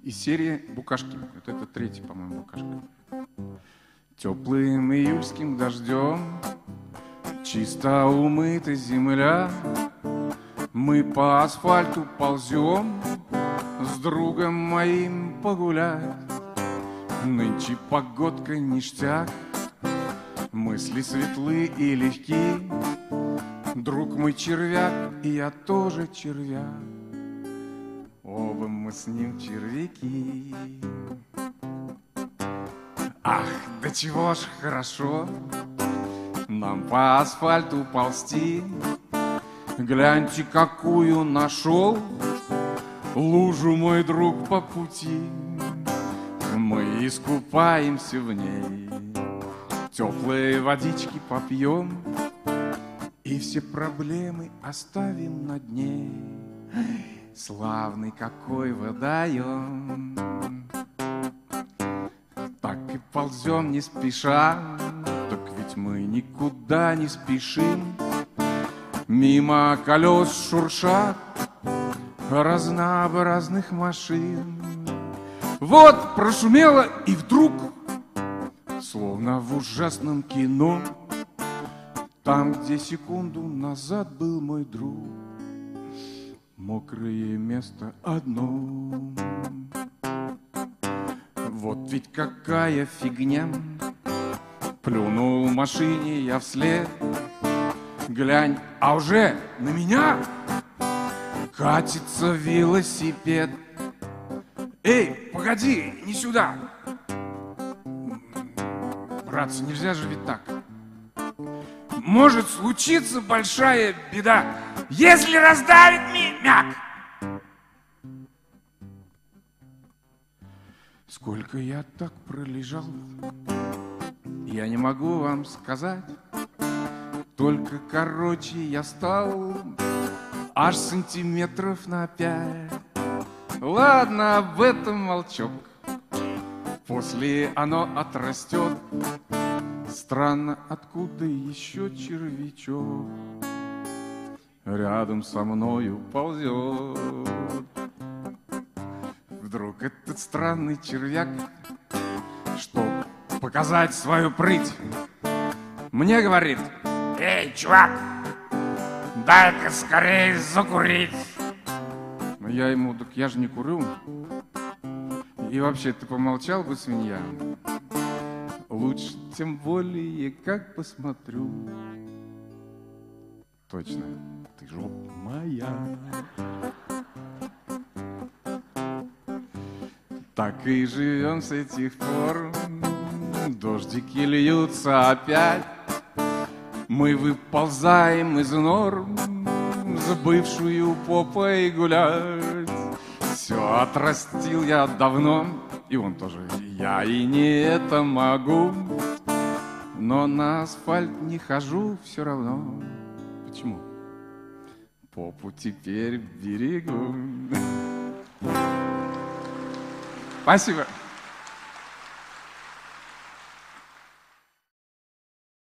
из серии «Букашки». Вот это третий, по-моему, «Букашка». Теплым июльским дождем чисто умыта земля, мы по асфальту ползем с другом моим погулять. Нынче погодка ништяк, мысли светлы и легки. Друг мой червяк, и я тоже червяк, оба мы с ним червяки. Ах, да чего ж хорошо нам по асфальту ползти. Гляньте, какую нашел лужу мой друг по пути. Мы искупаемся в ней, теплые водички попьем и все проблемы оставим на дне. Славный какой водоем. Так и ползем не спеша, так ведь мы никуда не спешим. Мимо колес шуршат разнообразных машин. Вот прошумело, и вдруг, словно в ужасном кино, там, где секунду назад был мой друг, мокрое место одно. Вот ведь какая фигня, плюнул в машине я вслед. Глянь, а уже на меня катится велосипед. Эй, погоди, не сюда. Братцы, нельзя же ведь так. Может случиться большая беда, если раздавит мяк. Сколько я так пролежал, я не могу вам сказать. Только короче я стал аж сантиметров на 5. Ладно, об этом молчок, после оно отрастет. Странно, откуда еще червячок рядом со мною ползет. Вдруг этот странный червяк, чтоб показать свою прыть, мне говорит: эй, чувак, дай-ка скорее закурить. Но я ему: так я же не курю. И вообще, ты помолчал бы, свинья. Лучше, тем более, как посмотрю. Точно, ты жопа моя. Так и живем с этих пор. Дождики льются опять. Мы выползаем из нор, забывшую попой гулять. Все отрастил я давно, и он тоже. Я и не это могу, но на асфальт не хожу все равно. Почему? Попу теперь берегу. Спасибо.